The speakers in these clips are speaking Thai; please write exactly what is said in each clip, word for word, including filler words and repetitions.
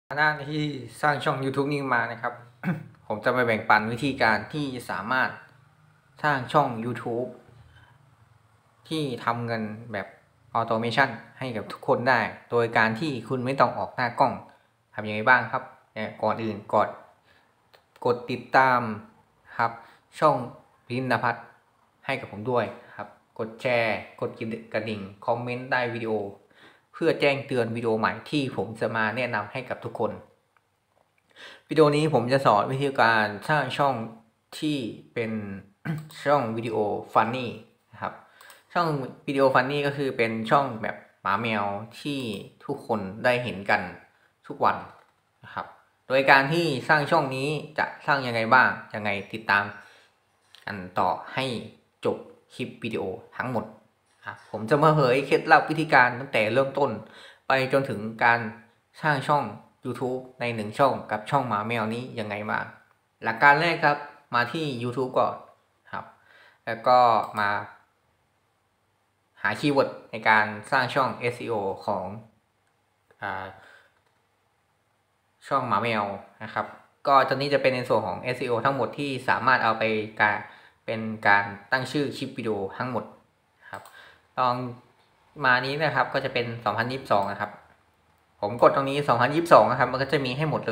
หน้าที่สร้างช่อง YouTube นี้มานะครับ ผมจะไปแบ่งปันวิธีการที่สามารถสร้างช่อง YouTube ที่ทำเงินแบบออโตเมชันให้กับทุกคนได้ โดยการที่คุณไม่ต้องออกหน้ากล้องทำยังไงบ้างครับก่อนอื่นกดกดติดตามครับช่องพินพัฒน์ให้กับผมด้วยครับกดแชร์กดกระดิ่งคอมเมนต์ใต้วิดีโอเพื่อแจ้งเตือนวิดีโอใหม่ที่ผมจะมาแนะนำให้กับทุกคนวิดีโอนี้ผมจะสอนวิธีการสร้างช่องที่เป็นช่องวิดีโอฟันนี่นะครับช่องวิดีโอฟันนี่ก็คือเป็นช่องแบบหมาแมวที่ทุกคนได้เห็นกันทุกวันนะครับโดยการที่สร้างช่องนี้จะสร้างยังไงบ้างยังไงติดตามกันต่อให้จบคลิปวิดีโอทั้งหมดผมจะมาเผยเคล็ดลับวิธีการตั้งแต่เริ่มต้นไปจนถึงการสร้างช่อง YouTube ในหนึ่งช่องกับช่องหมาแมวนี้ยังไงบ้างหลักการแรกครับมาที่ YouTube ก่อนครับแล้วก็มาหาคีย์เวิร์ดในการสร้างช่อง เอส อี โอ ของอ่าช่องหมาแมวนะครับก็ตอนนี้จะเป็นในส่วนของ เอส อี โอ ทั้งหมดที่สามารถเอาไปการเป็นการตั้งชื่อคลิปวิดีโอทั้งหมดครับลองมานี้นะครับก็จะเป็นสองพันยี่สิบสองนะครับผมกดตรงนี้สองพันยี่สิบสองนะครับมันก็จะมีให้หมดเลย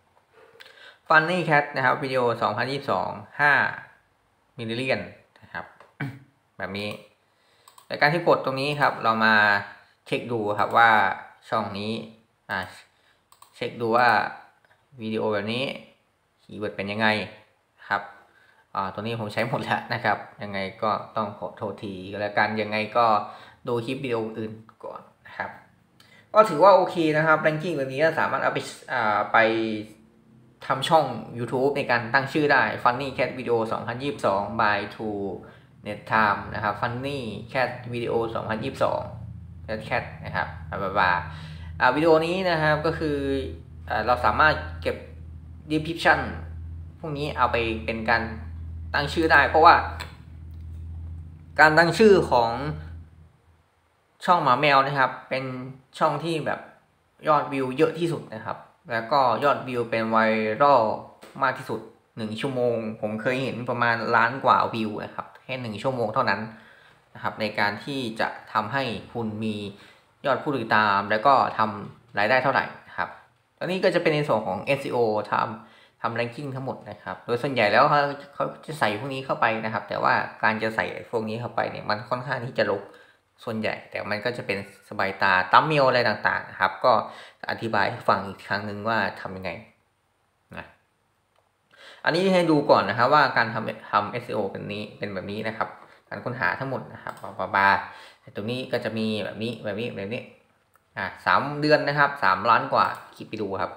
Funny Cat นะครับวิดีโอสองพันยี่สิบสอง ห้ามิลลิเลียนนะครับแบบนี้ในการที่กดตรงนี้ครับเรามาเช็คดูครับว่าช่องนี้อ่าเช็คดูว่าวิดีโอแบบนี้คีย์เวิร์ดเป็นยังไงครับอ่าตัวนี้ผมใช้หมดแล้วนะครับยังไงก็ต้องขอโทษทีแล้วกันยังไงก็ดูคลิปวิดีโออื่นก่อนนะครับก็ถือว่าโอเคนะครับแรงกิ้งแบบนี้ก็สามารถเอาไปอ่าไปทำช่อง YouTube ในการตั้งชื่อได้ Funny Cat Video สองพันยี่สิบสอง by Two Net Time นะครับ Funny Cat Video สองพันยี่สิบสอง Cat Cat นะครับบาบาวิดีโอนี้นะครับก็คือเราสามารถเก็บ description พวกนี้เอาไปเป็นการตั้งชื่อได้เพราะว่าการตั้งชื่อของช่องหมาแมวนะครับเป็นช่องที่แบบยอดวิวเยอะที่สุดนะครับแล้วก็ยอดวิวเป็นไวรัลมากที่สุดหนึ่งชั่วโมงผมเคยเห็นประมาณล้านกว่าวิวนะครับแค่หนึ่งชั่วโมงเท่านั้นนะครับในการที่จะทำให้คุณมียอดผู้ติดตามแล้วก็ทำรายได้เท่าไหร่นะครับตอนนี้ก็จะเป็นในส่วนของ เอส อี โอ ทำทำ ranking ทั้งหมดนะครับโดยส่วนใหญ่แล้วเขาเขาจะใส่พวกนี้เข้าไปนะครับแต่ว่าการจะใส่พวกนี้เข้าไปเนี่ยมันค่อนข้างที่จะรกส่วนใหญ่แต่มันก็จะเป็นสบายตาตัมเมลอะไรต่างๆนะครับก็อธิบายให้ฟังอีกครั้งหนึ่งว่าทำยังไงนะอันนี้ให้ดูก่อนนะครับว่าการทำทำ เอส อี โอ เป็นนี้เป็นแบบนี้นะครับการค้นหาทั้งหมดนะครับบาบาตรงนี้ก็จะมีแบบนี้แบบนี้แบบนี้อ่าสามเดือนนะครับสามล้านกว่าคลิปไปดูครับ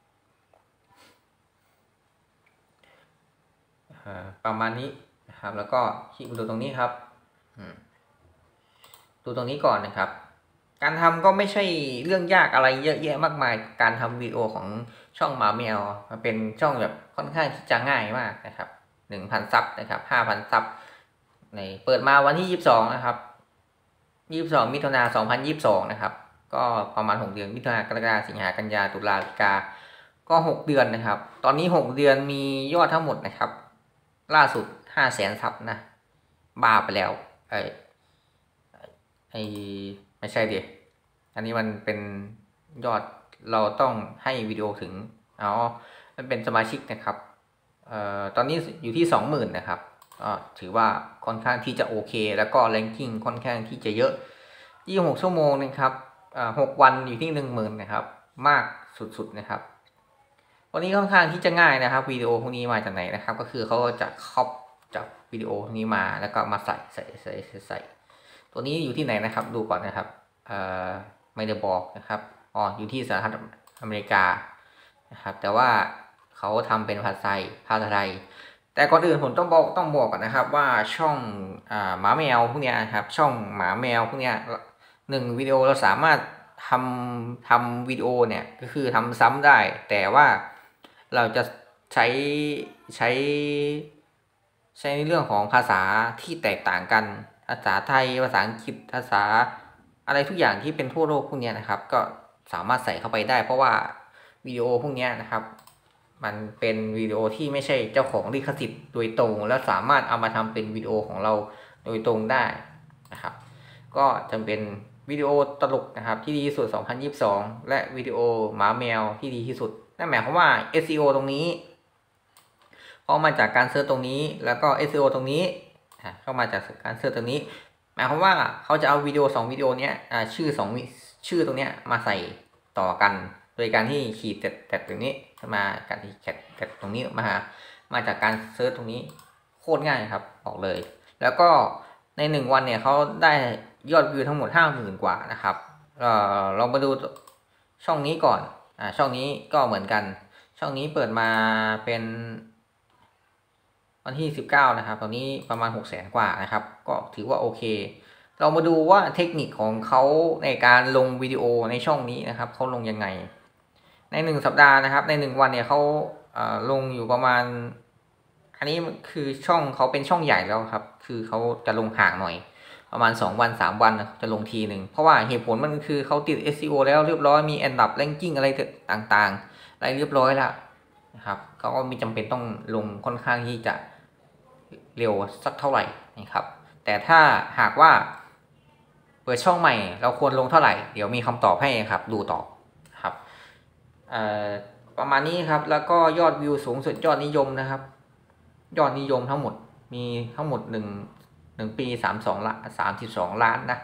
ประมาณนี้นะครับแล้วก็คลิกดูตรงนี้ครับดูตรงนี้ก่อนนะครับการทำก็ไม่ใช่เรื่องยากอะไรเยอะแยะมากมายการทำวิดีโอของช่องหมาแมวมันเป็นช่องแบบค่อนข้างที่จะง่ายมากนะครับหนึ่งพันซับนะครับห้าพันซับในเปิดมาวันที่ยี่สิบสองนะครับยี่สิบสองมิถุนายนสองพันยี่สิบสองนะครับก็ประมาณหกเดือนมิถุนายนกรกฎาคมสิงหากันยาตุลาพฤศจิกาก็หกเดือนนะครับตอนนี้หกเดือนมียอดทั้งหมดนะครับล่าสุดห้าแสนซับนะบ้าไปแล้วไอ้ไอ้ไม่ใช่ดิอันนี้มันเป็นยอดเราต้องให้วิดีโอถึงอ๋อมันเป็นสมาชิกนะครับเอ่อตอนนี้อยู่ที่สองหมื่นนะครับก็ถือว่าค่อนข้างที่จะโอเคแล้วก็แรงกิ้งค่อนข้างที่จะเยอะยี่สิบหกชั่วโมงนะครับอ่าหกวันอยู่ที่หนึ่งหมื่นนะครับมากสุดๆนะครับวันนี้ค่อนข้างที่จะง่ายนะครับวิดีโอพวกนี้มาจากไหนนะครับก็คือเขาจะครอปจากวิดีโอพวกนี้มาแล้วก็มาใส่ใส่ใส่ใส่ตัวนี้อยู่ที่ไหนนะครับดูก่อนนะครับเอ่อไม่ได้บอกนะครับอ๋ออยู่ที่สหรัฐอเมริกานะครับแต่ว่าเขาทำเป็นภาษาไทยภาษาไทยแต่ก่อนอื่นผมต้องบอกต้องบอกก่อนนะครับว่าช่องอ่าหมาแมวพวกนี้นะครับช่องหมาแมวพวกนี้หนึ่งวิดีโอเราสามารถทำทำวิดีโอเนี่ยก็คือทำซ้ำได้แต่ว่าเราจะใช้ใช้ใช้ในเรื่องของภาษาที่แตกต่างกันภาษาไทยภาษาอังกฤษภาษาอะไรทุกอย่างที่เป็นทั่วโลกพวกนี้นะครับก็สามารถใส่เข้าไปได้เพราะว่าวิดีโอพวกนี้นะครับมันเป็นวิดีโอที่ไม่ใช่เจ้าของลิขสิทธิ์โดยตรงแล้วสามารถเอามาทำเป็นวิดีโอของเราโดยตรงได้นะครับก็จะเป็นวิดีโอตลกนะครับที่ดีที่สุดสองพันยี่สิบสองและวิดีโอหมาแมวที่ดีที่สุดนั่นหมายความว่า เอส อี โอ ตรงนี้เข้ามาจากการเซิร์ชตรงนี้แล้วก็ เอส อี โอ ตรงนี้เข้ามาจากการเซิร์ชตรงนี้หมายความว่าเขาจะเอาวิดีโอสองวิดีโอเนี้ยชื่อสองชื่อตรงเนี้ยมาใส่ต่อกันโดยการที่ขีดแตะตรงนี้มาการที่แตะแตะตรงนี้มามาจากการเซิร์ชตรงนี้โคตรง่ายครับบอกเลยแล้วก็ในหนึ่งวันเนี่ยเขาได้ยอดวิวทั้งหมดห้าหมื่นกว่านะครับเอ่อลองมาดูช่องนี้ก่อนอ่าช่องนี้ก็เหมือนกันช่องนี้เปิดมาเป็นวันที่สิบเก้านะครับตอนนี้ประมาณหกแสนกว่านะครับก็ถือว่าโอเคเรามาดูว่าเทคนิคของเขาในการลงวิดีโอในช่องนี้นะครับเขาลงยังไงในหนึ่งสัปดาห์นะครับในหนึ่งวันเนี่ยเขาลงอยู่ประมาณอันนี้คือช่องเขาเป็นช่องใหญ่แล้วครับคือเขาจะลงห่างหน่อยประมาณสองวันสามวันจะลงทีหนึ่งเพราะว่าเหตุผลมันคือเขาติด เอส อี โอ แล้วเรียบร้อยมีอันดับแรงกิ้งอะไรต่างๆอะไรเรียบร้อยแล้วนะครับเขาก็ไม่จำเป็นต้องลงค่อนข้างที่จะเร็วสักเท่าไหร่นะครับแต่ถ้าหากว่าเปิดช่องใหม่เราควรลงเท่าไหร่เดี๋ยวมีคำตอบให้ครับดูต่อครับประมาณนี้ครับแล้วก็ยอดวิวสูงสุดยอดนิยมนะครับยอดนิยมทั้งหมดมีทั้งหมดหนึ่งหนึ่งปีสามสองล้านสามสิบสองล้านนะ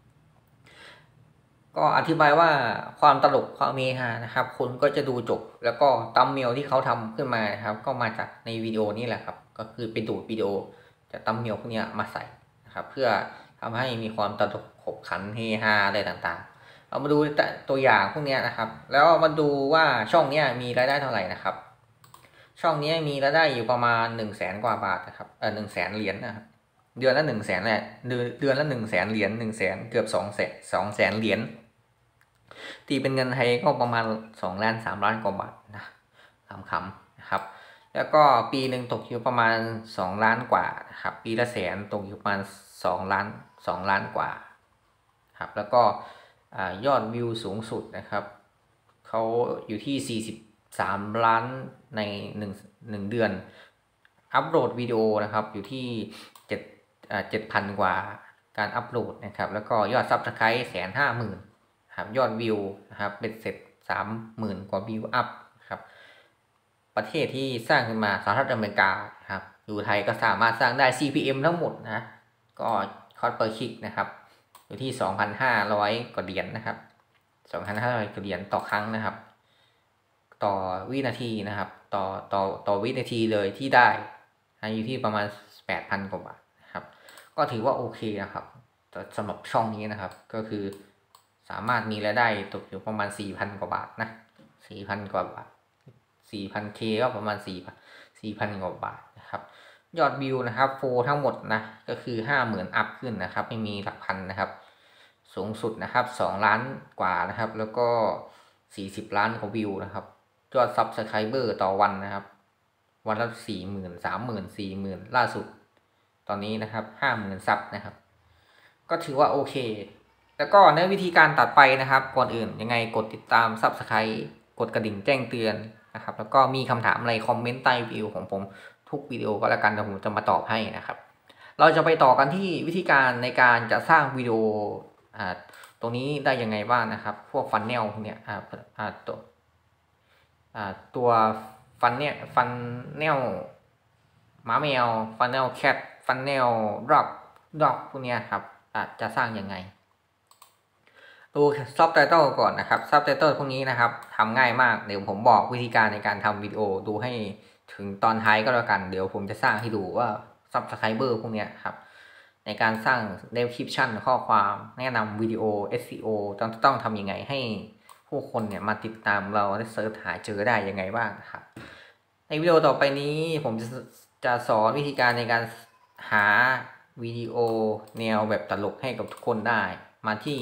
ก็อธิบายว่าความตลกความเมฮานะครับคนก็จะดูจบแล้วก็ตัมเมลที่เขาทำขึ้นมานะครับก็มาจากในวิดีโอนี้แหละครับก็คือไปดูดวิดีโอจากตัมเมลพวกนี้มาใส่นะครับเพื่อทำให้มีความตลกขบขันเฮฮาอะไรต่างๆเรามาดูตัวอย่างพวกนี้นะครับแล้วมาดูว่าช่องนี้มีรายได้เท่าไหร่นะครับช่องนี้มีรายได้อยู่ประมาณหนึ่งแสนกว่าบาทนะครับเออหนึ่งแสนเหรียญนะครับเดือนละหนึ่งแสนแหละเดือนละหนึ่งแสนเหรียญหนึ่งแสนเกือบสองแสนสองแสนเหรียญตีเป็นเงินไทยก็ประมาณสองล้านสามล้านกว่าบาทนะคำคำนะครับแล้วก็ปีหนึ่งตกอยู่ประมาณสองล้านกว่านะครับปีละแสนตกอยู่ประมาณสองล้านสองล้านกว่าครับแล้วก็ยอดวิวสูงสุดนะครับเขาอยู่ที่สี่สิบสามล้านในหนึ่ง หนึ่งเดือนอัปโหลดวิดีโอนะครับอยู่ที่เจ็ดอ่าเจ็ดพันกว่าการอัปโหลดนะครับแล้วก็ยอดซับสไครต์แสนห้าหมื่นครับยอดวิวนะครับเป็นเสร็จสามหมื่นกว่าวิวอัพครับประเทศที่สร้างขึ้นมาสหรัฐอเมริกาครับอยู่ไทยก็สามารถสร้างได้ ซี พี เอ็ม ทั้งหมดนะก็คอสเปอร์คลิกนะครับอยู่ที่ สองพันห้าร้อย กว่าเหรียญ นนะครับ สองพันห้าร้อย กว่าเหรียญต่อครั้งนะครับต่อวินาทีนะครับต่อต่อต่อวินาทีเลยที่ได้อยู่ที่ประมาณ แปดพัน กว่าบาทนะครับก็ถือว่าโอเคนะครับสำหรับช่องนี้นะครับก็คือสามารถมีรายได้ตกอยู่ประมาณ สี่พัน กว่าบาทนะ สี่พัน กว่าบาท สี่พันเค ก็ประมาณ สี่พัน กว่าบาทนะครับยอดวิวนะครับโฟทั้งหมดนะก็คือ ห้าหมื่น อัพขึ้นนะครับไม่มีหลักพันนะครับสูงสุดนะครับสองล้านกว่านะครับแล้วก็สี่สิบล้านกว่าวิวนะครับยอดซับสไครเบอร์ต่อวันนะครับวันละ สี่หมื่น สามหมื่น สี่หมื่น ล่าสุดตอนนี้นะครับ ห้าหมื่น ซับนะครับก็ถือว่าโอเคแล้วก็ในวิธีการตัดไปนะครับก่อนอื่นยังไงกดติดตาม ซับสไครบ์ กดกระดิ่งแจ้งเตือนนะครับแล้วก็มีคำถามอะไรคอมเมนต์ใต้วิดีโอของผมทุกวิดีโอก็แล้วกันเดี๋ยวผมจะมาตอบให้นะครับเราจะไปต่อกันที่วิธีการในการจะสร้างวิดีโออ่าตรงนี้ได้ยังไงบ้างนะครับพวกฟันเนลพวกเนี้ยอ่าอ่าตัวอ่าตัวฟันเนี่ยฟันเนลหมาแมวฟันเนลแคทฟันเนลด็อกด็อกพวกเนี้ยครับอ่าจะสร้างยังไงดูซับไตเติลก่อนนะครับซับไตเติลพวกนี้นะครับทำง่ายมากเดี๋ยวผมบอกวิธีการในการทำวิดีโอดูให้ถึงตอนท้ายก็แล้วกันเดี๋ยวผมจะสร้างให้ดูว่าซับสไครเบอร์พวกนี้ครับในการสร้าง description ข้อความแนะนำวิดีโอ เอส อี โอ ต้องต้องทำยังไงให้ผู้คนเนี่ยมาติดตามเราและเสิร์ชหาเจอได้ยังไงบ้างครับในวิดีโอต่อไปนี้ผมจะจะสอนวิธีการในการหาวิดีโอแนวแบบตลกให้กับทุกคนได้มาที่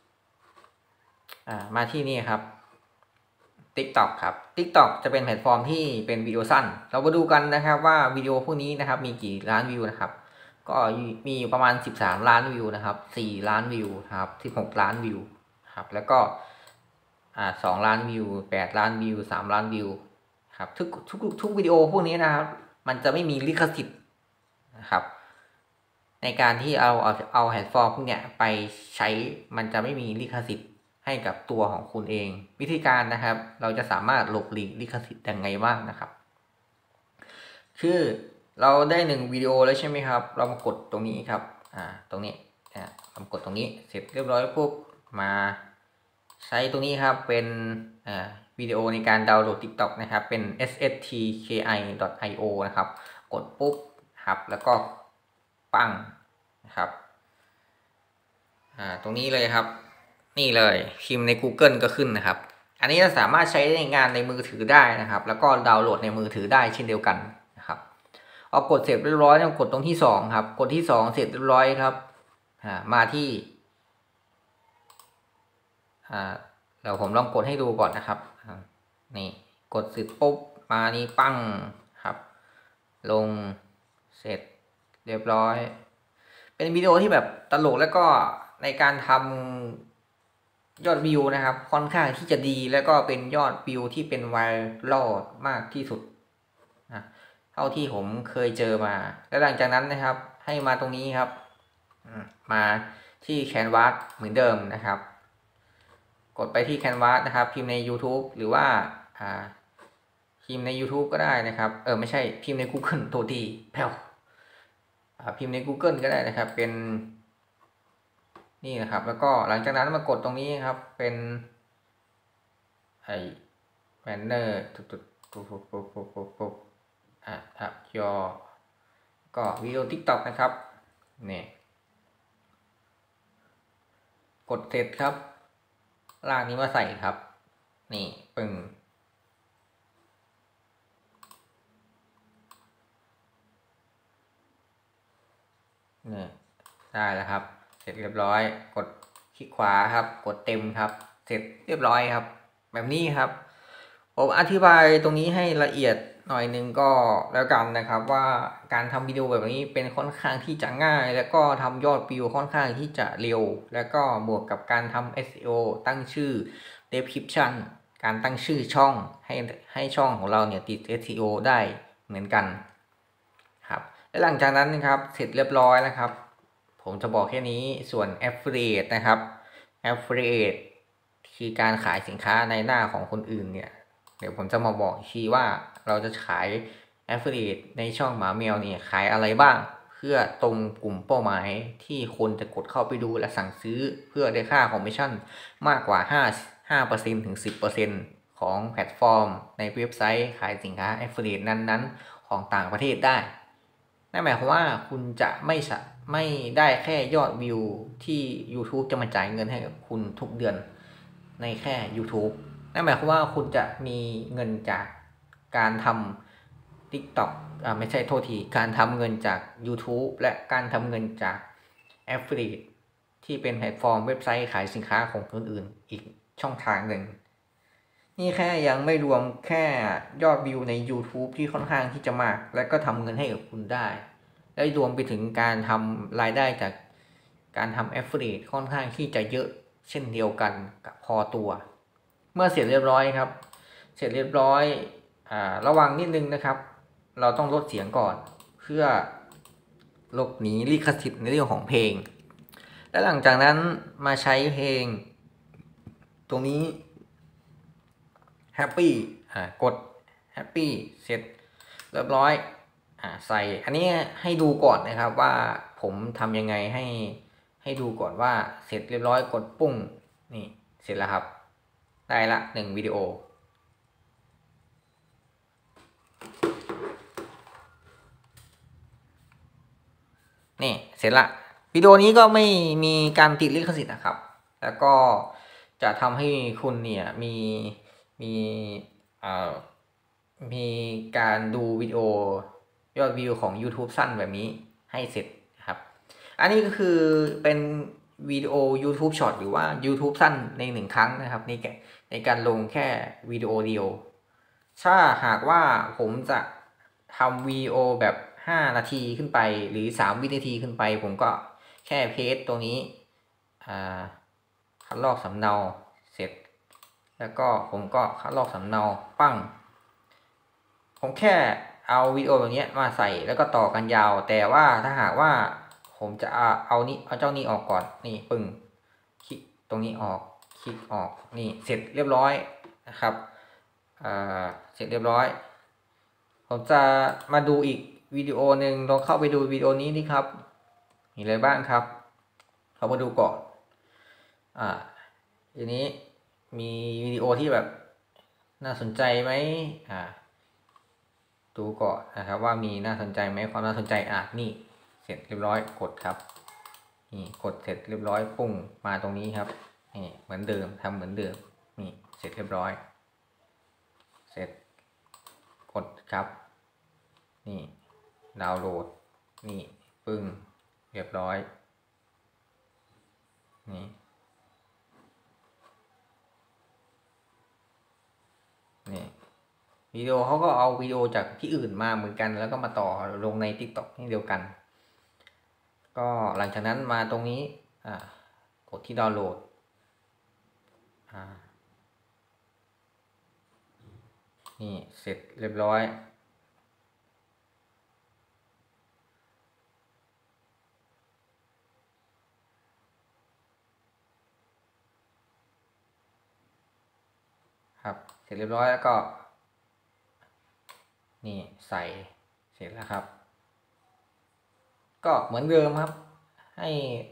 มาที่นี่ครับ TikTok ครับ TikTok จะเป็นแพลตฟอร์มที่เป็นวิดีโอสั้นเรามาดูกันนะครับว่าวิดีโอพวกนี้นะครับมีกี่ล้านวิวนะครับก็มีอยู่ประมาณสิบสามล้านวิวนะครับสี่ล้านวิวครับสิบหกล้านวิวครับแล้วก็อ่าสองล้านวิวแปดล้านวิวสามล้านวิวครับทุกทุกทุกวิดีโอพวกนี้นะครับมันจะไม่มีลิขสิทธิ์นะครับในการที่เอาเอาเอาแพลตฟอร์มพวกเนี้ยไปใช้มันจะไม่มีลิขสิทธิ์ให้กับตัวของคุณเองวิธีการนะครับเราจะสามารถหลบหลีกลิขสิทธิ์ยังไงบ้างนะครับคือเราได้หนึ่งวิดีโอแล้วใช่ไหมครับเรามากดตรงนี้ครับอ่าตรงนี้อ่าเรากดตรงนี้เสร็จเรียบร้อยปุ๊บมาใช้ตรงนี้ครับเป็นอ่าวิดีโอในการดาวน์โหลด TikTok นะครับเป็น เอส เอส ที เค ไอ ดอท ไอ โอ นะครับกดปุ๊บครับแล้วก็ปั้งนะครับอ่าตรงนี้เลยครับนี่เลยพิมพ์ใน Google ก็ขึ้นนะครับอันนี้จะสามารถใช้ในงานในมือถือได้นะครับแล้วก็ดาวน์โหลดในมือถือได้เช่นเดียวกันนะครับเอากดเสร็จเรียบร้อยแล้วกดตรงที่สองครับกดที่สองเสร็จเรียบร้อยครับอ่ามาที่อ่าเดี๋ยวผมลองกดให้ดูก่อนนะครับนี่กดเสร็จปุ๊บมานี่ปั้งครับลงเสร็จเรียบร้อยเป็นวิดีโอที่แบบตลกแล้วก็ในการทำยอดวิวนะครับค่อนข้างที่จะดีแล้วก็เป็นยอดวิวที่เป็นไวรัลมากที่สุดนะเท่าที่ผมเคยเจอมาแล้วหลังจากนั้นนะครับให้มาตรงนี้ครับมาที่ Canvas เหมือนเดิมนะครับกดไปที่ Canvas นะครับพิมพ์ใน YouTube หรือว่าอ่าพิมพ์ใน YouTube ก็ได้นะครับเออไม่ใช่พิมพ์ใน Google โทษทีแผ่วพิมพ์ใน Google ก็ได้นะครับเป็นนี่นะครับแล้วก็หลังจากนั้นมากดตรงนี้ครับเป็นไอ้แบนเนอร์ตุ๊บตุ๊บปุ๊บปุ๊บปุ๊บปุ๊บปุ๊บปุ๊บอ่ะครับยอก็วิดีโอ TikTok นะครับนี่กดเสร็จครับลากนี้มาใส่ครับนี่ปึ้งนี่ได้แล้วครับเสร็จเรียบร้อยกดคลิกขวาครับกดเต็มครับเสร็จเรียบร้อยครับแบบนี้ครับผมอธิบายตรงนี้ให้ละเอียดหน่อยนึงก็แล้วกันนะครับว่าการทำวิดีโอแบบนี้เป็นค่อนข้างที่จะง่ายแล้วก็ทำยอดวิวค่อนข้างที่จะเร็วแล้วก็บวกกับการทำ เอส อี โอ ตั้งชื่อ description การตั้งชื่อช่องให้ให้ช่องของเราเนี่ยติด เอส อี โอ ได้เหมือนกันครับและหลังจากนั้นนะครับเสร็จเรียบร้อยนะครับผมจะบอกแค่นี้ส่วน affiliate นะครับ affiliate คือการขายสินค้าในหน้าของคนอื่นเนี่ยเดี๋ยวผมจะมาบอกทีว่าเราจะขาย affiliate ในช่องหมาแมวเนี่ยขายอะไรบ้างเพื่อตรงกลุ่มเป้าหมายที่คนจะกดเข้าไปดูและสั่งซื้อเพื่อได้ค่าคอมมิชชั่นมากกว่าห้า ห้าเปอร์เซ็นต์ ถึง สิบเปอร์เซ็นต์ ของแพลตฟอร์มในเว็บไซต์ขายสินค้า affiliate นั้นๆของต่างประเทศได้นั่นหมายความว่าคุณจะไม่ไม่ได้แค่ยอดวิวที่ YouTube จะมาจ่ายเงินให้กับคุณทุกเดือนในแค่ YouTube นั่นหมายความว่าคุณจะมีเงินจากการทำ TikTok อ่าไม่ใช่โทษทีการทำเงินจาก YouTube และการทำเงินจาก Affiliate ที่เป็นแพลตฟอร์มเว็บไซต์ขายสินค้าของคนอื่นอีกช่องทางหนึ่งนี่แค่ยังไม่รวมแค่ยอดวิวใน YouTube ที่ค่อนข้างที่จะมากและก็ทำเงินให้กับคุณได้และรวมไปถึงการทำรายได้จากการทำ Affiliate ค่อนข้างที่จะเยอะเช่นเดียวกันกับพอตัวเมื่อเสร็จเรียบร้อยครับเสร็จเรียบร้อยอ่าระวังนิดนึงนะครับเราต้องลดเสียงก่อนเพื่อหลบหนีลิขสิทธิ์ในเรื่องของเพลงและหลังจากนั้นมาใช้เพลงตรงนี้แฮปปี้อ่ากดแฮปปี้เสร็จเรียบร้อยอ่าใส่อันนี้ให้ดูก่อนนะครับว่าผมทำยังไงให้ให้ดูก่อนว่าเสร็จเรียบร้อยกดปุ้งนี่เสร็จแล้วครับได้ละหนึ่งวิดีโอนี่เสร็จละวิดีโอนี้ก็ไม่มีการติดลิขสิทธิ์นะครับแล้วก็จะทำให้คุณเนี่ยมีมีอ่ามีการดูวิดีโอยอดวิวของ YouTube สั้นแบบนี้ให้เสร็จครับอันนี้ก็คือเป็นวิดีโอ YouTube Short หรือว่า YouTube สั้นในหนึ่งครั้งนะครับในในการลงแค่วิดีโอเดียวถ้าหากว่าผมจะทำวิดีโอแบบห้านาทีขึ้นไปหรือสามวินาทีขึ้นไปผมก็แค่เพจตรงนี้อ่าคัดลอกสำเนาเสร็จแล้วก็ผมก็คัดลอกสำเนาปั้งผมแค่เอาวิดีโอแบบนี้มาใส่แล้วก็ต่อกันยาว แต่ว่าถ้าหากว่าผมจะเอานี้เอาเจ้านี้ออกก่อนนี่ปึ้งคลิกตรงนี้ออกคลิกออกนี่เสร็จเรียบร้อยนะครับอ่าเสร็จเรียบร้อยผมจะมาดูอีกวิดีโอหนึ่งลองเข้าไปดูวิดีโอนี้นี่ครับมีอะไรบ้างครับเข้ามาดูก่อนอ่าทีนี้มีวิดีโอที่แบบน่าสนใจไหมอ่าดูก่อนนะครับว่ามีน่าสนใจไหมความน่าสนใจอ่ะนี่เสร็จเรียบร้อยกดครับนี่กดเสร็จเรียบร้อยปุ่งมาตรงนี้ครับนี่เหมือนเดิมทำเหมือนเดิมนี่เสร็จเรียบร้อยเสร็จกดครับนี่ดาวน์โหลดนี่ปึ้งเรียบร้อยนี่นี่วิดีโอเขาก็เอาวิดีโอจากที่อื่นมาเหมือนกันแล้วก็มาต่อลงใน TikTok นี่เดียวกันก็หลังจากนั้นมาตรงนี้อ่ากดที่ดาวน์โหลดอ่านี่เสร็จเรียบร้อยครับเสร็จเรียบร้อยแล้วก็นี่ใส่เสร็จแล้วครับก็เหมือนเดิมครับให้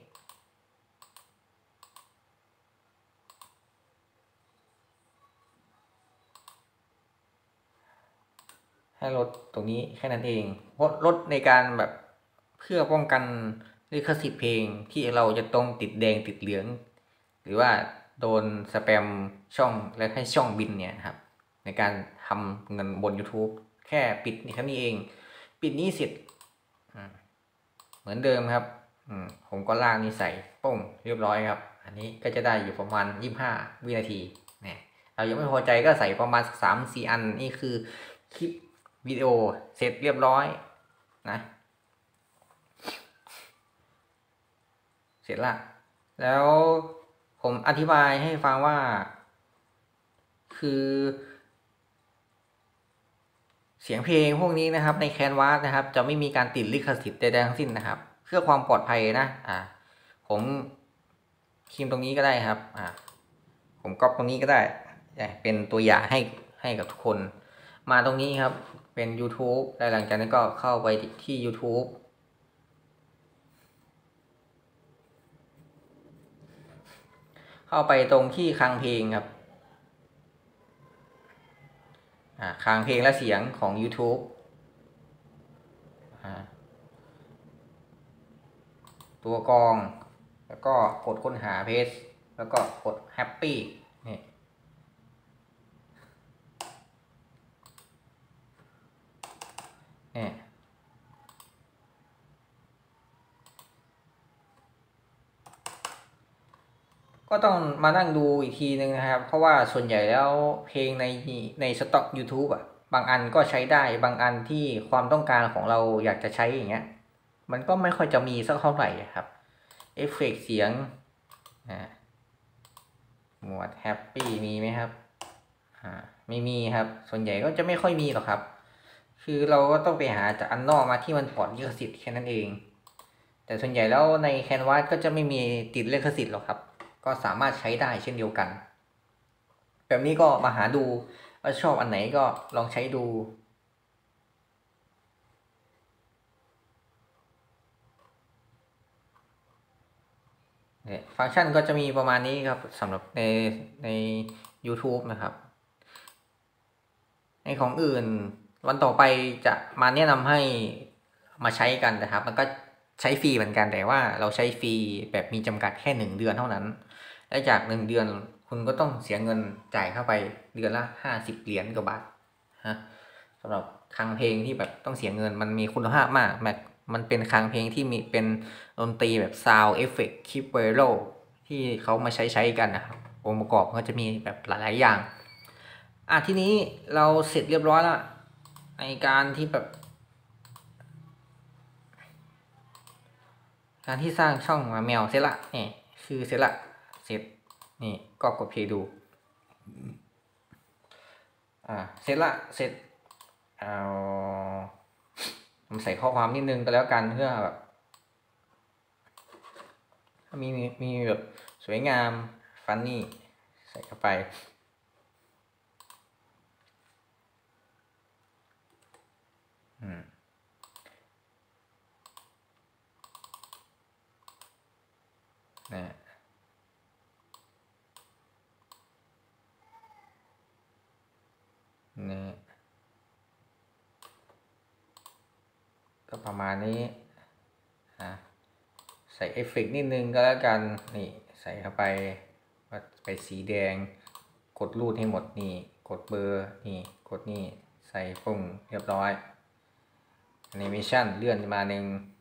ให้ลดตรงนี้แค่นั้นเองลดลดในการแบบเพื่อป้องกันลิขสิทธิ์เพลงที่เราจะต้องติดแดงติดเหลืองหรือว่าโดนสแปมช่องและให้ช่องบินเนี่ยครับในการทำเงินบน YouTube แค่ปิดนี่แค่นี้เองปิดนี้เสร็จเหมือนเดิมครับผมก็ลากนี้ใส่ป้งเรียบร้อยครับอันนี้ก็จะได้อยู่ประมาณยี่สิบห้าวินาทีเนี่ยเรายังไม่พอใจก็ใส่ประมาณสามสี่อันนี่คือคลิปวิดีโอเสร็จเรียบร้อยนะเสร็จละแล้วผมอธิบายให้ฟังว่าคือเสียงเพลงพวกนี้นะครับในแคนวาสนะครับจะไม่มีการติดลิขสิทธิ์ใดๆทั้งสิ้นนะครับเพื่อความปลอดภัยนะอ่าผมพิมพ์ตรงนี้ก็ได้ครับอ่าผมก๊อปตรงนี้ก็ได้เป็นตัวอย่างให้ให้กับทุกคนมาตรงนี้ครับเป็น YouTube แล้วหลังจากนั้นก็เข้าไปที่ YouTube เข้าไปตรงที่คลังเพลงครับอ่าคลังเพลงและเสียงของ YouTube อ่าตัวกรองแล้วก็กดค้นหาเพจแล้วก็กด Happy นี่นี่ก็ต้องมานั่งดูอีกทีนึงนะครับเพราะว่าส่วนใหญ่แล้วเพลงในในสต็อก YouTube อ่ะบางอันก็ใช้ได้บางอันที่ความต้องการของเราอยากจะใช้อย่างเงี้ยมันก็ไม่ค่อยจะมีสักเท่าไหร่ครับเอฟเฟกต์เสียงอ่าหมวด Happy มีไหมครับอ่าไม่มีครับส่วนใหญ่ก็จะไม่ค่อยมีหรอกครับคือเราก็ต้องไปหาจากอันนอกมาที่มันปลอดลิขสิทธิ์แค่นั้นเองแต่ส่วนใหญ่แล้วใน Canvas ก็จะไม่มีติดลิขสิทธิ์หรอกครับก็สามารถใช้ได้เช่นเดียวกันแบบนี้ก็มาหาดูว่าชอบอันไหนก็ลองใช้ดูเนี่ยฟังก์ชันก็จะมีประมาณนี้ครับสำหรับในใน YouTube นะครับในของอื่นวันต่อไปจะมาแนะนำให้มาใช้กันนะครับมันก็ใช้ฟรีเหมือนกันแต่ว่าเราใช้ฟรีแบบมีจำกัดแค่หนึ่งเดือนเท่านั้นและจากหนึ่งเดือนคุณก็ต้องเสียเงินจ่ายเข้าไปเดือนละห้าสิบเหรียญกว่าบาทฮะสำหรับคลังเพลงที่แบบต้องเสียเงินมันมีคุณภาพมากแบบมันเป็นคลังเพลงที่มีเป็นดนตรีแบบซาวด์เอฟเฟกต์คลิปไวรัลที่เขามาใช้ใช้กันนะครับองค์ประกอบก็จะมีแบบหลายๆอย่างอ่ะทีนี้เราเสร็จเรียบร้อยแล้วในการที่แบบการที่สร้างช่องมาแมวเสร็จละนี่คือเสร็จละเสร็จนี่ก็กดเพลย์ดูอ่าเสร็จละเสร็จเอาผมใส่ข้อความนิดนึงก็แล้วกันเพื่อแบบมีมีมีแบบสวยงามฟันนี่ใส่เข้าไปอืมนะนี่ก็ประมาณนี้นะใส่เอฟเฟกต์นิดนึงก็แล้วกันนี่ใส่เข้าไปไปสีแดงกดรูดให้หมดนี่กดเบอร์นี่กดนี่ใส่ปุ่มเรียบร้อยแอนิเมชันเลื่อนมาหนึ่ง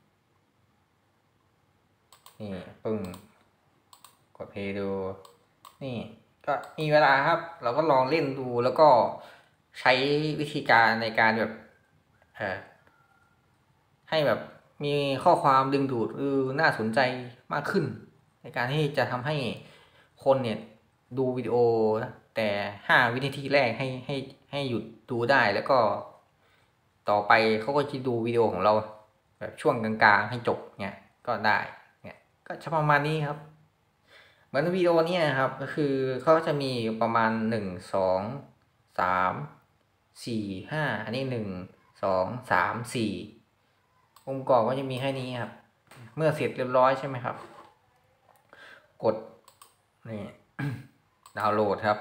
นี่ปึ้งกดเพลย์ดูนี่ก็มีเวลาครับเราก็ลองเล่นดูแล้วก็ใช้วิธีการในการแบบเอ่อให้แบบมีข้อความดึงดูดหรือน่าสนใจมากขึ้นในการที่จะทำให้คนเนี่ยดูวิดีโอแต่ห้าวินาทีแรกให้ให้ให้หยุดดูได้แล้วก็ต่อไปเขาก็จะดูวิดีโอของเราแบบช่วงกลางๆให้จบเนี่ยก็ได้เนี่ยก็จะประมาณนี้ครับเหมือนวิดีโอเนี่ยครับก็คือเขาจะมีประมาณหนึ่งสองสามสี่ห้าอันนี้หนึ่งสองสามสี่องค์ประกอบก็จะมีแค่นี้ครับเมื่อเสร็จเรียบร้อยใช่ไหมครับกดนี่ ดาวน์โหลดครับ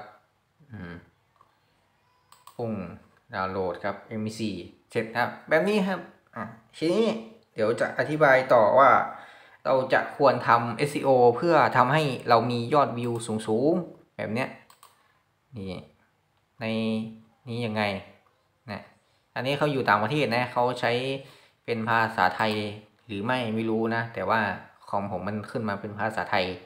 ปุ่มดาวน์โหลดครับ เอ็ม พี สี่ เสร็จครับแบบนี้ครับอ่ะทีนี้เดี๋ยวจะอธิบายต่อว่าเราจะควรทำ เอส อี โอ เพื่อทำให้เรามียอดวิวสูงๆแบบเนี้ยนี่ในนี้ยังไงนะอันนี้เขาอยู่ต่างประเทศนะเขาใช้เป็นภาษาไทยหรือไม่ไม่รู้นะแต่ว่าของผมมันขึ้นมาเป็นภาษาไทย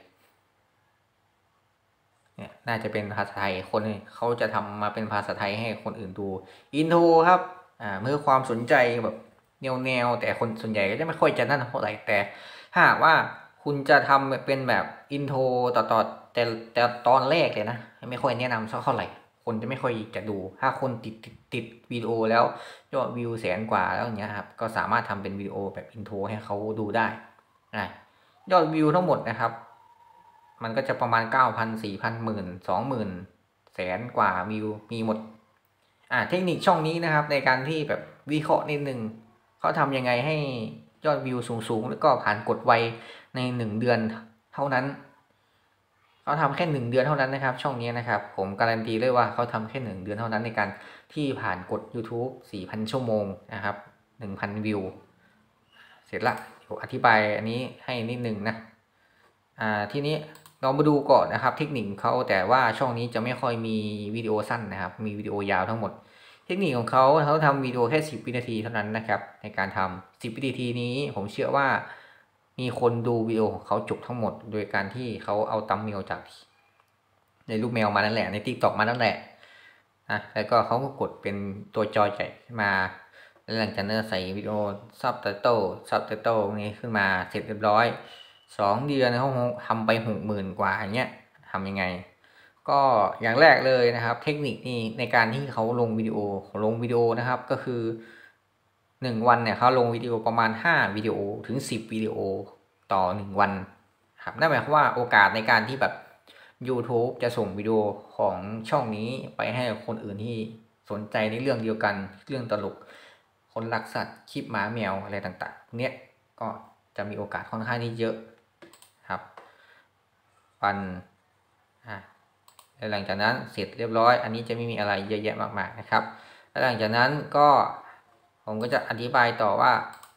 เนี่ยน่าจะเป็นภาษาไทยคนเขาจะทำมาเป็นภาษาไทยให้คนอื่นดูอินโทรครับอ่าเมื่อความสนใจแบบแนวแนวแต่คนส่วนใหญ่ก็จะไม่ค่อยจะนั่นเท่าไหร่แต่ถ้าหากว่าคุณจะทำเป็นแบบอินโทรต่อต่อแต่แต่ตอนแรกเลยนะไม่ค่อยแนะนำสักเท่าไหร่คนจะไม่ค่อยจะดูถ้าคนติดติดติดวิดีโอแล้วยอดวิวแสนกว่าแล้วอย่างเงี้ยครับก็สามารถทำเป็นวิดีโอแบบอินโทรให้เขาดูได้อ่ายอดวิวทั้งหมดนะครับมันก็จะประมาณเก้าพันสี่พันหมื่นสองหมื่นแสนกว่าวิวมีหมดอ่าเทคนิคช่องนี้นะครับในการที่แบบวิเคราะห์นิดนึงเขาทำยังไงให้ยอดวิวสูงๆแล้วก็ผ่านกดไวในหนึ่งเดือนเท่านั้นเขาทำแค่หนึ่งเดือนเท่านั้นนะครับช่องนี้นะครับผมการันตีเลยว่าเขาทำแค่หนึ่งเดือนเท่านั้นในการที่ผ่านกด YouTube สี่พันชั่วโมงนะครับหนึ่งพันวิวเสร็จละเดี๋ยวอธิบายอันนี้ให้นิดนึงนะอ่าทีนี้เรามาดูก่อนนะครับเทคนิคเขาแต่ว่าช่องนี้จะไม่ค่อยมีวิดีโอสั้นนะครับมีวิดีโอยาวทั้งหมดเทคนิคของเขาเขาทำวิดีโอแค่สิบวินาทีเท่านั้นนะครับในการทำสิบวินาทีนี้ผมเชื่อว่ามีคนดูวิดีโอของเขาจบทั้งหมดโดยการที่เขาเอาตัมเมลจากในรูปแมวมานั่นแหละใน TikTok มานั่นแหละนะแล้วก็เขาก็กดเป็นตัวจอใหญ่ขึ้นมาแล้วหลังจากนั้นใส่วิดีโอซับไตเติลซับไตเติลนี้ขึ้นมาเสร็จเรียบร้อยสองเดือนเขาทำไปหกหมื่นกว่าอย่างเงี้ยทำยังไงก็อย่างแรกเลยนะครับเทคนิคนี้ในการที่เขาลงวิดีโอลงวิดีโอนะครับก็คือหนึ่งวันเนี่ยเขาลงวิดีโอประมาณห้าวิดีโอถึงสิบวิดีโอต่อหนึ่งวันครับนั่นหมายความว่าโอกาสในการที่แบบ YouTube จะส่งวิดีโอของช่องนี้ไปให้คนอื่นที่สนใจในเรื่องเดียวกันเรื่องตลกคนรักสัตว์คลิปหมาแมวอะไรต่างๆเนี้ยก็จะมีโอกาสค่อนข้างที่เยอะครับวันอ่ะแล้วหลังจากนั้นเสร็จเรียบร้อยอันนี้จะไม่มีอะไรเยอะแยะมากมายนะครับแล้วหลังจากนั้นก็ผมก็จะอธิบายต่อว่า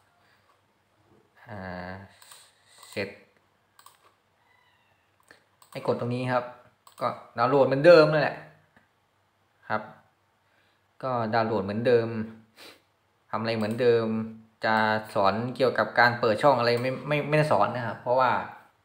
เสร็จให้กดตรงนี้ครับก็ดาวน์โหลดเหมือนเดิมนั่นแหละครับก็ดาวน์โหลดเหมือนเดิมทำอะไรเหมือนเดิมจะสอนเกี่ยวกับการเปิดช่องอะไรไม่ไม่ไม่ได้สอนนะครับเพราะว่า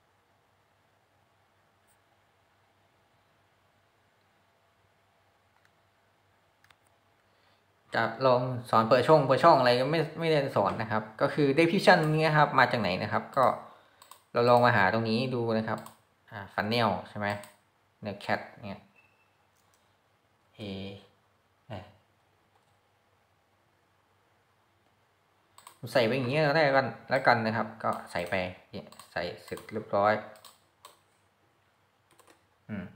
จะลองสอนเปิดช่องเปิดช่องอะไรก็ไม่ไม่ได้สอนนะครับก็คือ description นี้ครับมาจากไหนนะครับก็เราลองมาหาตรงนี้ดูนะครับอ่า funnel ใช่ไหมเนี่ย cat เนี่ย A ใส่ไปอย่างนี้ก็ได้กันแล้วกันนะครับ ก็ใส่ไปใส่เสร็จเรียบร้อยอืม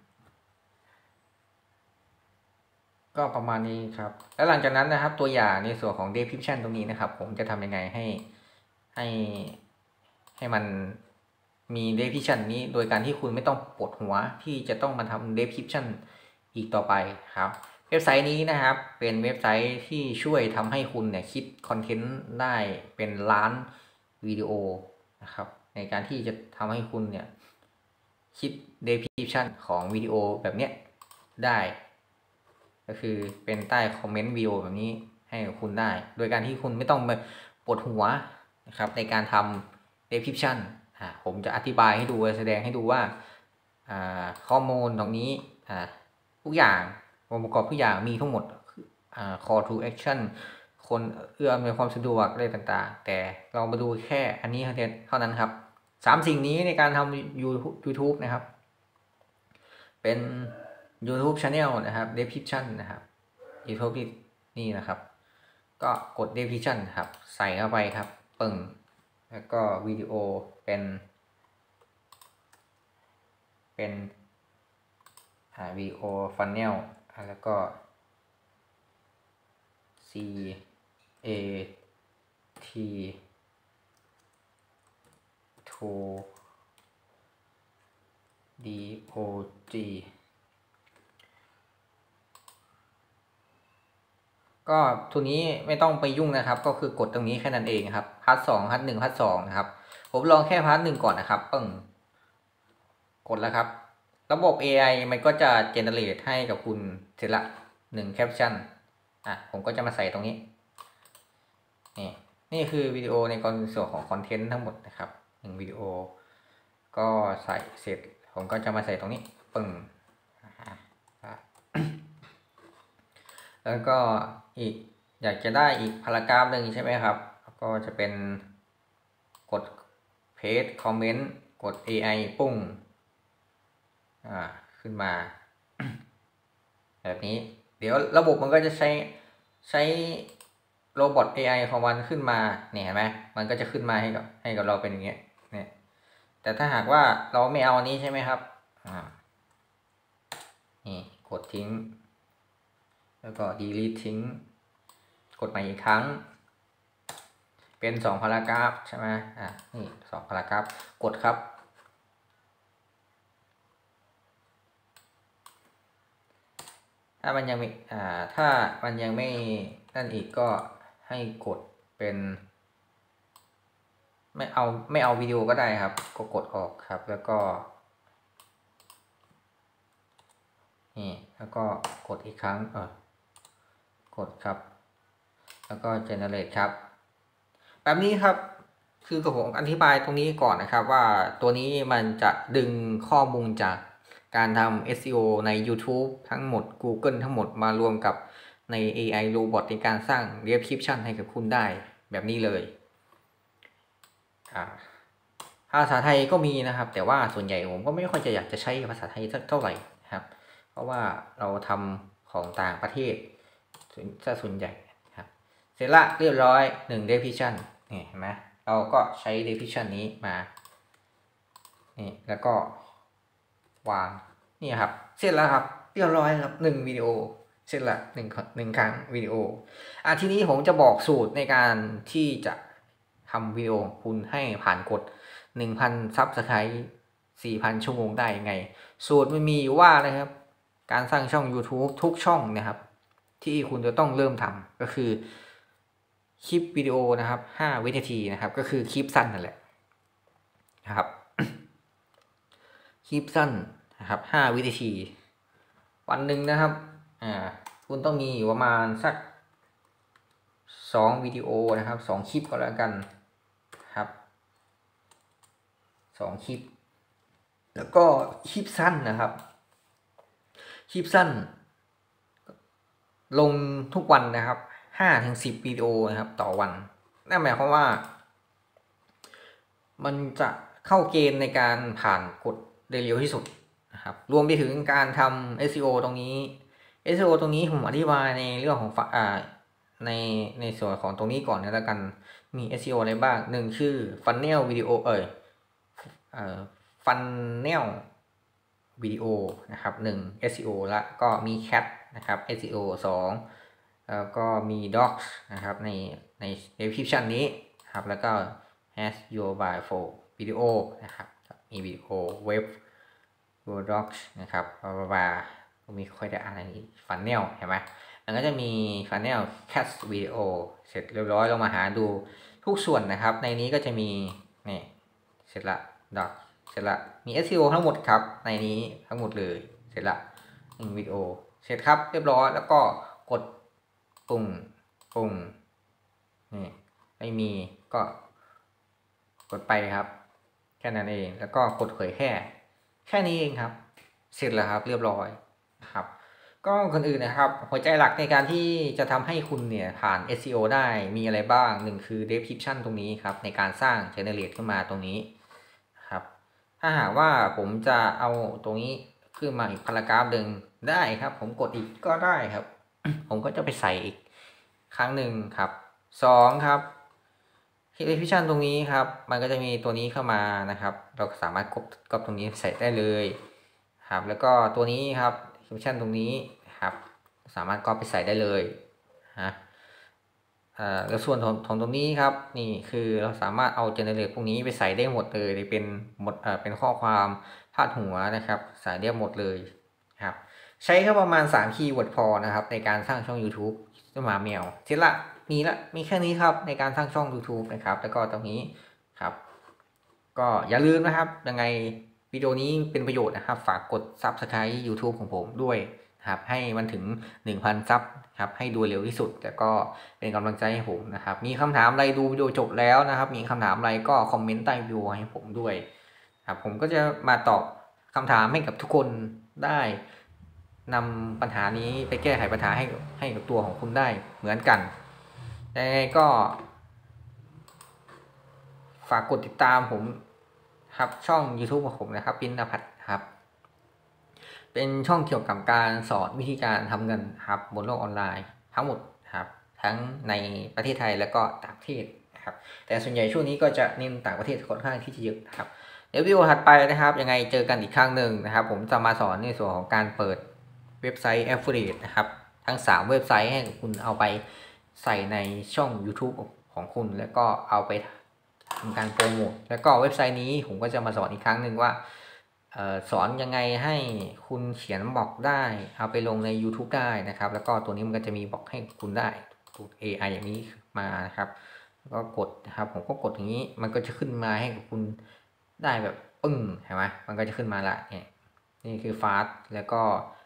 ก็ประมาณนี้ครับ แล้วหลังจากนั้นนะครับ ตัวอย่างในส่วนของ description ตรงนี้นะครับ ผมจะทำยังไงให้ให้ให้มันมี description นี้โดยการที่คุณไม่ต้องปวดหัวที่จะต้องมาทำ description อีกต่อไปครับ เว็บไซต์นี้นะครับเป็นเว็บไซต์ที่ช่วยทำให้คุณเนี่ยคิดคอนเทนต์ได้เป็นล้านวิดีโอนะครับในการที่จะทำให้คุณเนี่ยคิด description ของวิดีโอแบบเนี้ยได้ก็คือเป็นใต้คอมเมนต์วิดีโอแบบนี้ให้คุณได้โดยการที่คุณไม่ต้องมาปวดหัวนะครับในการทำ description อ่าผมจะอธิบายให้ดูแสดงให้ดูว่าอ่าข้อมูลตรงนี้อ่าทุกอย่างองค์ประกอบทุกอย่างมีทั้งหมดอ่า call to action คนเอื้ออำนวยความสะดวกอะไรต่างๆแต่เรามาดูแค่อันนี้เท่านั้นครับสามสิ่งนี้ในการทำ YouTube นะครับเป็น YouTube Channel นะครับ description นะครับ YouTube นี่นะครับก็กด description ครับใส่เข้าไปครับปึ้งแล้วก็วิดีโอเป็นเป็นอ่าวิดีโอ funnel แล้วก็ C A T to D O Gก็ตัวนี้ไม่ต้องไปยุ่งนะครับก็คือกดตรงนี้แค่นั้นเองครับพาร์ทสองพาร์ทหนึ่งพาร์ทสองนะครับผมลองแค่พาร์ทหนึ่งก่อนนะครับปึ้งกดแล้วครับระบบ เอ ไอ มันก็จะเจเนเรตให้กับคุณเสร็จละหนึ่งแคปชั่นอ่ะผมก็จะมาใส่ตรงนี้นี่นี่คือวิดีโอในส่วนของคอนเทนต์ทั้งหมดนะครับหนึ่งวิดีโอก็ใส่เสร็จผมก็จะมาใส่ตรงนี้ปึ้งแล้วก็อีกอยากจะได้อีกพารากราฟหนึ่งใช่ไหมครับก็จะเป็นกด paste comment กด เอ ไอ ปุ้งอ่าขึ้นมาแบบนี้เดี๋ยวระบบมันก็จะใช้ใช้โรบอท เอ ไอ ของมันขึ้นมาเนี่ยเห็นไหมมันก็จะขึ้นมาให้กับให้กับเราเป็นอย่างเงี้ยเนี่ยแต่ถ้าหากว่าเราไม่เอาอันนี้ใช่ไหมครับอ่านี่กดทิ้งแล้วก็ delete ทิ้งกดใหม่อีกครั้งเป็นสองพารากราฟใช่ไหมอ่ะนี่สองพารากราฟกดครับถ้ามันยังไม่อ่าถ้ามันยังไม่นั่นอีกก็ให้กดเป็นไม่เอาไม่เอาวิดีโอก็ได้ครับก็กดออกครับแล้วก็นี่แล้วก็กดอีกครั้งเออกดครับแล้วก็ generate ครับแบบนี้ครับคือผมอธิบายตรงนี้ก่อนนะครับว่าตัวนี้มันจะดึงข้อมูลจากการทำ เอส อี โอ ใน YouTube ทั้งหมด Google ทั้งหมดมารวมกับใน เอ ไอ Robot ในการสร้าง description ให้กับคุณได้แบบนี้เลยภาษาไทยก็มีนะครับแต่ว่าส่วนใหญ่ผมก็ไม่ค่อยจะอยากจะใช้ภาษาไทยสักเท่าไหร่ครับเพราะว่าเราทำของต่างประเทศซะส่วนใหญ่ครับเสร็จละเรียบร้อยหนึ่ง description นี่เห็นไหมเราก็ใช้ description นี้มานี่แล้วก็วางนี่ครับเสร็จแล้วครับเรียบร้อยครับหนึ่งวิดีโอเสร็จละหนึ่งหนึ่งครั้งวิดีโออ่ะทีนี้ผมจะบอกสูตรในการที่จะทำวิดีโอคุณให้ผ่านกฎหนึ่งพันซับสไครต์สี่พันชั่วโมงได้ยังไงสูตรมันมีอยู่ว่านะครับการสร้างช่อง YouTube ทุกช่องนะครับที่คุณจะต้องเริ่มทำก็คือคลิปวิดีโอนะครับห้าวินาทีนะครับก็คือคลิปสั้นนั่นแหละนะครับคลิปสั้นนะครับห้าวินาทีวันหนึ่งนะครับอ่าคุณต้องมีอยู่ประมาณสักสองวิดีโอนะครับสองคลิปก็แล้วกันครับสองคลิปแล้วก็คลิปสั้นนะครับคลิปสั้นลงทุกวันนะครับห้าถึงสิบวิดีโอนะครับต่อวันนั่นหมายความว่ามันจะเข้าเกณฑ์ในการผ่านกฎได้เร็วที่สุดนะครับรวมไปถึงการทำ เอส อี โอ ตรงนี้เอส อี โอ ตรงนี้ผมอธิบายในเรื่องของอ่าในในส่วนของตรงนี้ก่อนนะแล้วกันมี เอส อี โอ อะไรบ้างหนึ่งชื่อ Funnel Video เอ่ยเอ่อ Funnel Video นะครับหนึ่ง เอส อี โอ ละก็มี Cat นะครับ เอส อี โอ สองแล้วก็มี Docs นะครับในใน description นี้ครับแล้วก็ has your by for video นะครับมีวิดีโอเว็บ your docs นะครับบลาบลามีค่อยได้อะไร funnel เห็นไหมแล้วก็จะมี funnel cat video เสร็จเรียบร้อยเรามาหาดูทุกส่วนนะครับในนี้ก็จะมีนี่เสร็จละ doc เสร็จละมี เอส อี โอ ทั้งหมดครับในนี้ทั้งหมดเลยเสร็จละหนึ่งวิดีโอเสร็จครับเรียบร้อยแล้วก็กดปุ่มปุ่มนี่ไม่มีก็กดไปครับแค่นั้นเองแล้วก็กดเผยแพร่แค่นี้เองครับเสร็จแล้วครับเรียบร้อยครับก็คนอื่นนะครับหัวใจหลักในการที่จะทำให้คุณเนี่ยผ่าน เอส อี โอ ได้มีอะไรบ้างหนึ่งคือ description ตรงนี้ครับในการสร้าง generate ขึ้นมาตรงนี้ครับถ้าหากว่าผมจะเอาตรงนี้ขึ้นมาอีกพารากราฟหนึ่งได้ครับผมกดอีกก็ได้ครับ ผมก็จะไปใส่อีกครั้งหนึ่งครับสองครับdescription ตรงนี้ครับมันก็จะมีตัวนี้เข้ามานะครับเราสามารถกดกดตรงนี้ใส่ได้เลยครับแล้วก็ตัวนี้ครับ description ตรงนี้ครับสามารถก๊อปไปใส่ได้เลยฮะแล้วส่วนของของตรงนี้ครับนี่คือเราสามารถเอา generate พวกนี้ไปใส่ได้หมดเลยเป็นหมดเป็นข้อความพาดหัวนะครับใส่ได้หมดเลยครับใช้แค่ประมาณสามคีย์เวิร์ดพอนะครับในการสร้างช่อง YouTube จะมาแมวเสร็จละมีละมีแค่นี้ครับในการสร้างช่อง YouTube นะครับแล้วก็ตรงนี้ครับก็อย่าลืมนะครับยังไงวิดีโอนี้เป็นประโยชน์นะครับฝากกด Subscribe YouTube ของผมด้วยนะครับให้มันถึง หนึ่งพัน ซับครับให้ดูเร็วที่สุดแล้วก็เป็นกำลังใจให้ผมนะครับมีคำถามอะไรดูวิดีโอจบแล้วนะครับมีคำถามอะไรก็คอมเมนต์ใต้วิดีโอให้ผมด้วยครับผมก็จะมาตอบคำถามให้กับทุกคนได้นำปัญหานี้ไปแก้ไขปัญหาให้ให้กับตัวของคุณได้เหมือนกันยังไงก็ฝากกดติดตามผมครับช่อง YouTube ของผมนะครับปินนภัทรครับเป็นช่องเกี่ยวกับการสอนวิธีการทำเงินครับบนโลกออนไลน์ทั้งหมดครับทั้งในประเทศไทยแล้วก็ต่างประเทศครับแต่ส่วนใหญ่ช่วงนี้ก็จะเน้นต่างประเทศค่อนข้างที่จะเยอะครับเดี๋ยววิดีโอถัดไปนะครับยังไงเจอกันอีกครั้งหนึ่งนะครับผมจะมาสอนในส่วนของการเปิดเว็บไซต์ Affiliate นะครับทั้งสามเว็บไซต์ให้คุณเอาไปใส่ในช่อง YouTube ของคุณแล้วก็เอาไปทำการโปรโมทแล้วก็เว็บไซต์นี้ผมก็จะมาสอนอีกครั้งหนึ่งว่าสอนยังไงให้คุณเขียนบล็อกได้เอาไปลงใน YouTube ได้นะครับแล้วก็ตัวนี้มันก็จะมีบล็อกให้คุณได้ตัว เอ ไอ อย่างนี้มานะครับแล้วก็กดนะครับผมก็กดอย่างนี้มันก็จะขึ้นมาให้กับคุณได้แบบปึ้งเห็นไหมมันก็จะขึ้นมาละเนี่ยนี่คือ fast แล้วก็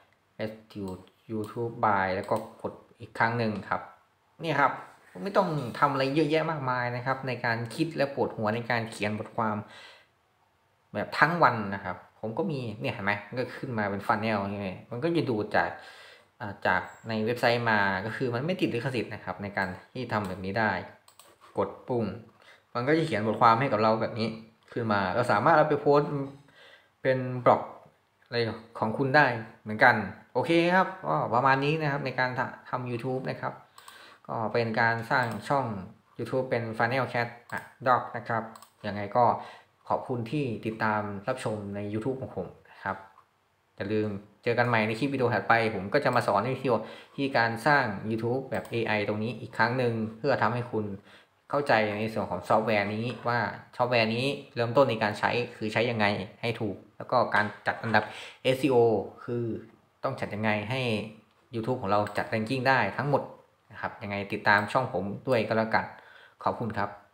YouTube by แล้วก็กดอีกครั้งหนึ่งครับนี่ครับไม่ต้องทำอะไรเยอะแยะมากมายนะครับในการคิดและปวดหัวในการเขียนบทความแบบทั้งวันนะครับผมก็มีเนี่ยเห็นไหมมันก็ขึ้นมาเป็นฟันแนลใช่ไหมมันก็จะดูจากจากในเว็บไซต์มาก็คือมันไม่ติดลิขสิทธิ์นะครับในการที่ทำแบบนี้ได้กดปุ่มมันก็จะเขียนบทความให้กับเราแบบนี้ขึ้นมาเราสามารถเอาไปโพสต์เป็นบล็อกอะไรของคุณได้เหมือนกันโอเคครับก็ประมาณนี้นะครับในการทำ YouTube นะครับก็เป็นการสร้างช่อง YouTube เป็น Funnel Cat Dog นะครับยังไงก็ขอบคุณที่ติดตามรับชมใน YouTube ของผมนะครับอย่าลืมเจอกันใหม่ในคลิปวิดีโอถัดไปผมก็จะมาสอนวิธีที่การสร้าง YouTube แบบ เอ ไอ ตรงนี้อีกครั้งหนึ่งเพื่อทำให้คุณเข้าใจในส่วนของซอฟต์แวร์นี้ว่าซอฟต์แวร์นี้เริ่มต้นในการใช้คือใช้ยังไงให้ถูกแล้วก็การจัดอันดับ เอส อี โอ คือต้องจัดยังไงให้ YouTube ของเราจัด ranking ได้ทั้งหมดนะครับยังไงติดตามช่องผมด้วยก็แล้วกันขอบคุณครับ